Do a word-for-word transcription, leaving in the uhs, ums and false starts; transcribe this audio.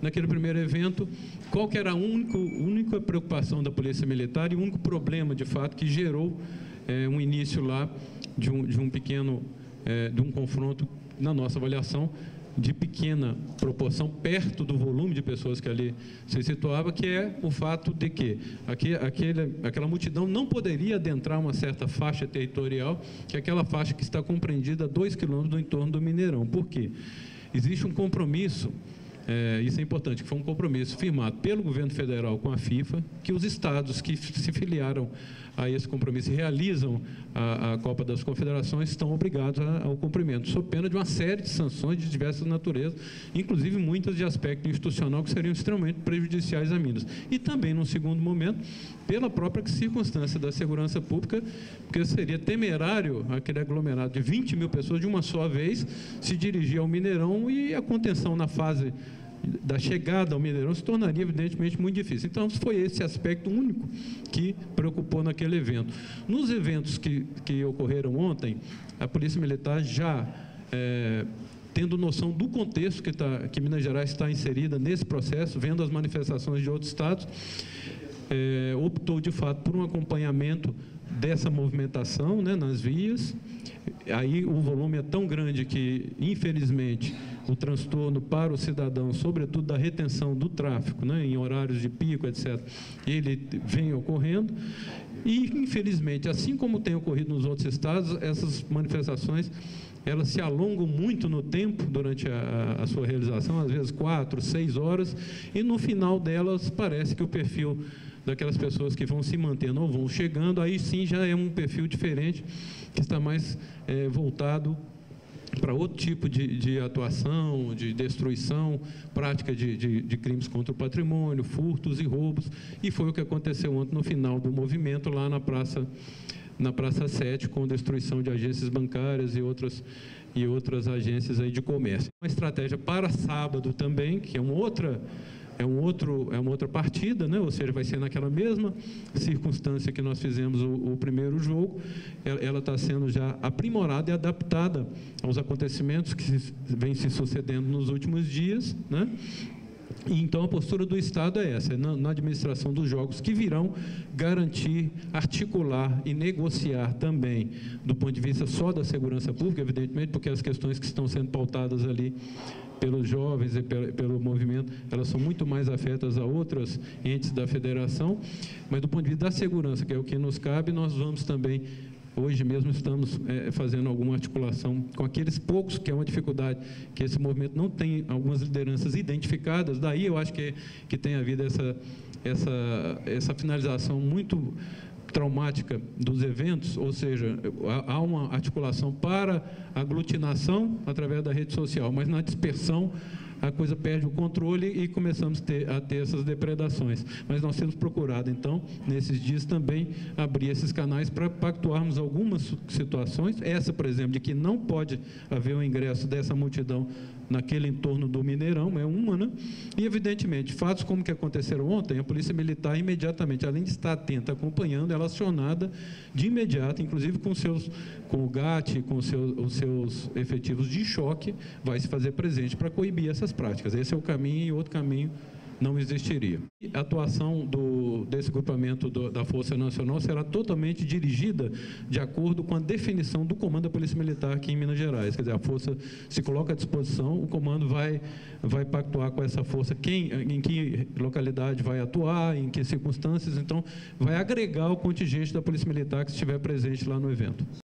naquele primeiro evento, qual que era a única, única preocupação da Polícia Militar e o único problema, de fato, que gerou é, um início lá de um, de um pequeno, é, de um confronto, na nossa avaliação, de pequena proporção, perto do volume de pessoas que ali se situava, que é o fato de que aquele, aquele, aquela multidão não poderia adentrar uma certa faixa territorial, que é aquela faixa que está compreendida a dois quilômetros do entorno do Mineirão. Por quê? Existe um compromisso, é, isso é importante, que foi um compromisso firmado pelo governo federal com a FIFA, que os estados que se filiaram a esse compromisso e realizam a, a Copa das Confederações estão obrigados a, ao cumprimento, sob pena de uma série de sanções de diversas naturezas, inclusive muitas de aspecto institucional que seriam extremamente prejudiciais a Minas. E também, num segundo momento, pela própria circunstância da segurança pública, porque seria temerário aquele aglomerado de vinte mil pessoas de uma só vez se dirigir ao Mineirão, e a contenção na fase da chegada ao Mineirão se tornaria, evidentemente, muito difícil. Então, foi esse aspecto único que preocupou naquele evento. Nos eventos que, que ocorreram ontem, a Polícia Militar já, é, tendo noção do contexto que, tá, que Minas Gerais está inserida nesse processo, vendo as manifestações de outros estados, é, optou, de fato, por um acompanhamento dessa movimentação, né, nas vias. Aí o volume é tão grande que, infelizmente, o transtorno para o cidadão, sobretudo da retenção do tráfego, né, em horários de pico, etcétera, ele vem ocorrendo. E, infelizmente, assim como tem ocorrido nos outros estados, essas manifestações, elas se alongam muito no tempo durante a, a sua realização, às vezes quatro, seis horas, e no final delas parece que o perfil daquelas pessoas que vão se mantendo ou vão chegando, aí sim já é um perfil diferente, que está mais é, voltado para outro tipo de, de atuação, de destruição, prática de, de, de crimes contra o patrimônio, furtos e roubos, e foi o que aconteceu ontem no final do movimento lá na Praça, na Praça sete, com destruição de agências bancárias e outras, e outras agências aí de comércio. Uma estratégia para sábado também, que é uma outra... É, um outro, é uma outra partida, né? Ou seja, vai ser naquela mesma circunstância que nós fizemos o, o primeiro jogo, ela está sendo já aprimorada e adaptada aos acontecimentos que se, vêm se sucedendo nos últimos dias, né? E então a postura do Estado é essa, na, na administração dos jogos, que virão garantir, articular e negociar também, do ponto de vista só da segurança pública, evidentemente, porque as questões que estão sendo pautadas ali pelos jovens e pelo, pelo movimento, elas são muito mais afetas a outros entes da federação, mas do ponto de vista da segurança, que é o que nos cabe, nós vamos também, hoje mesmo estamos é, fazendo alguma articulação com aqueles poucos, que é uma dificuldade, que esse movimento não tem algumas lideranças identificadas, daí eu acho que, que tem havido essa, essa, essa finalização muito traumática dos eventos, ou seja, há uma articulação para aglutinação através da rede social, mas na dispersão a coisa perde o controle e começamos ter, a ter essas depredações. Mas nós temos procurado, então, nesses dias também, abrir esses canais para pactuarmos algumas situações. Essa, por exemplo, de que não pode haver o ingresso dessa multidão naquele entorno do Mineirão, é uma, né? E, evidentemente, fatos como que aconteceram ontem, a Polícia Militar, imediatamente, além de estar atenta, acompanhando, ela acionada de imediato, inclusive com, seus, com o GAT, com os seus, os seus efetivos de choque, vai se fazer presente para coibir essas práticas. Esse é o caminho, e outro caminho não existiria. A atuação do, desse grupamento do, da Força Nacional será totalmente dirigida de acordo com a definição do comando da Polícia Militar aqui em Minas Gerais. Quer dizer, a força se coloca à disposição, o comando vai, vai pactuar com essa força quem, em que localidade vai atuar, em que circunstâncias, então vai agregar o contingente da Polícia Militar que estiver presente lá no evento.